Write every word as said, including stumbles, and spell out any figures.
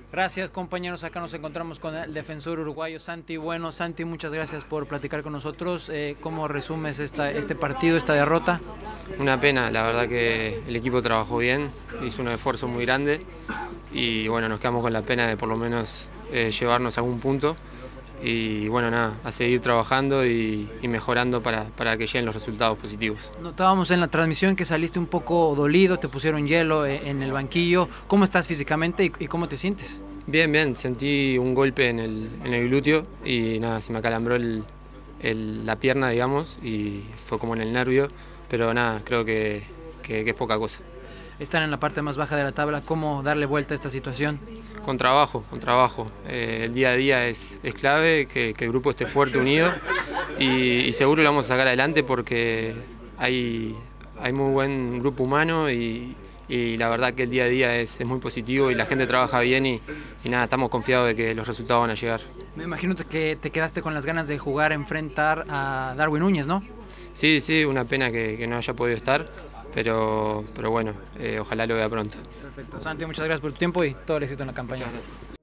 Gracias, compañeros. Acá nos encontramos con el defensor uruguayo Santi Bueno. Santi, muchas gracias por platicar con nosotros. Eh, ¿Cómo resumes esta, este partido, esta derrota? Una pena, la verdad que el equipo trabajó bien, hizo un esfuerzo muy grande y bueno, nos quedamos con la pena de por lo menos eh, llevarnos a algún punto y bueno, nada, a seguir trabajando y, y mejorando para, para que lleguen los resultados positivos. Notábamos en la transmisión que saliste un poco dolido, te pusieron hielo en el banquillo. ¿Cómo estás físicamente y, y cómo te sientes? Bien, bien, sentí un golpe en el, en el glúteo y nada, se me acalambró el, el, la pierna, digamos, y fue como en el nervio, pero nada, creo que, que, que es poca cosa. Están en la parte más baja de la tabla. ¿Cómo darle vuelta a esta situación? Con trabajo, con trabajo. Eh, el día a día es, es clave, que, que el grupo esté fuerte, unido y, y seguro lo vamos a sacar adelante porque hay, hay muy buen grupo humano y, y la verdad que el día a día es, es muy positivo y la gente trabaja bien y, y nada, estamos confiados de que los resultados van a llegar. Me imagino que te quedaste con las ganas de jugar, enfrentar a Darwin Núñez, ¿no? Sí, sí, una pena que, que no haya podido estar, pero, pero bueno, eh, ojalá lo vea pronto. Perfecto. Santi, muchas gracias por tu tiempo y todo el éxito en la campaña. Muchas gracias.